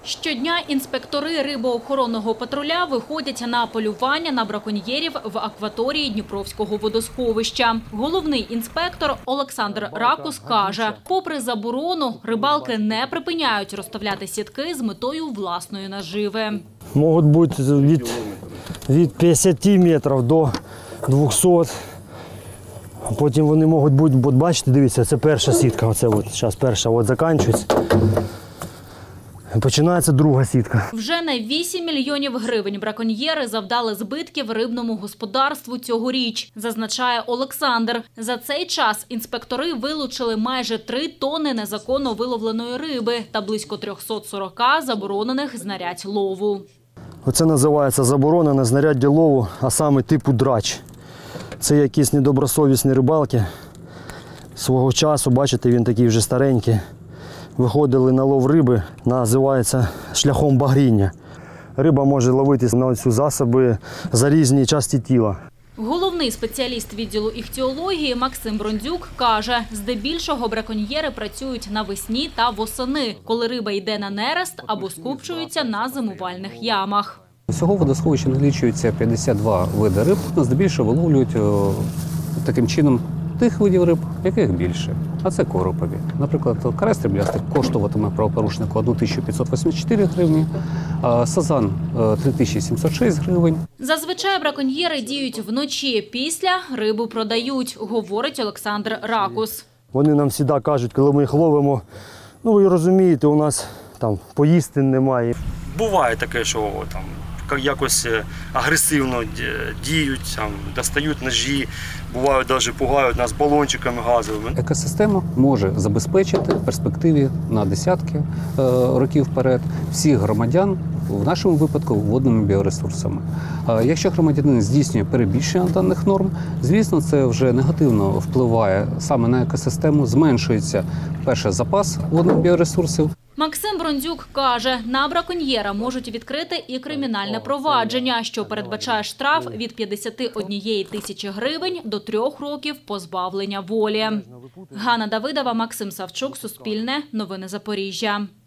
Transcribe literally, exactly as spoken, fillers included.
Щодня інспектори рибоохоронного патруля виходять на полювання на браконьєрів в акваторії Дніпровського водосховища. Головний інспектор Олександр Ракус каже, попри заборону, рибалки не припиняють розставляти сітки з метою власної наживи. Можуть бути від, від п'ятдесяти метрів до двохсот. Потім вони можуть бути, от бачите, дивіться, це перша сітка, оце от, зараз перша от закінчується. Починається друга сітка. Вже на вісім мільйонів гривень браконьєри завдали збитків рибному господарству цьогоріч, зазначає Олександр. За цей час інспектори вилучили майже три тонни незаконно виловленої риби та близько триста сорок заборонених знарядь лову. Оце називається заборонене знаряддя лову, а саме типу драч. Це якісь недобросовісні рибалки. Свого часу, бачите, він такий вже старенький. Виходили на лов риби, називається шляхом багріння. Риба може ловитися на ці засоби за різні частини тіла. Головний спеціаліст відділу іхтіології Максим Брондзюк каже, здебільшого браконьєри працюють навесні та восени, коли риба йде на нерест або скупчується на зимувальних ямах. Всього в водосховищі налічується п'ятдесят два види риб. Здебільшого виловлюють таким чином тих видів риб, яких більше. А це коропові. Наприклад, карась сріблястий коштуватиме правопорушнику одну тисячу п'ятсот вісімдесят чотири гривні, а сазан – три тисячі сімсот шість гривень. Зазвичай браконьєри діють вночі, після рибу продають, говорить Олександр Ракус. Вони нам завжди кажуть, коли ми їх ловимо, ну ви розумієте, у нас там поїсти немає. Буває таке, що там якось агресивно діють, там, достають ножі, бувають, навіть пугають нас балончиками газовими. Екосистема може забезпечити в перспективі на десятки років вперед всіх громадян, в нашому випадку, водними біоресурсами. Якщо громадянин здійснює перебільшення даних норм, звісно, це вже негативно впливає саме на екосистему, зменшується, перше, запас водних біоресурсів. Максим Брондзюк каже, на браконьєра можуть відкрити і кримінальне провадження, що передбачає штраф від п'ятдесят однієї тисячі гривень до трьох років позбавлення волі. Ганна Давидова, Максим Савчук, Суспільне, Новини Запоріжжя.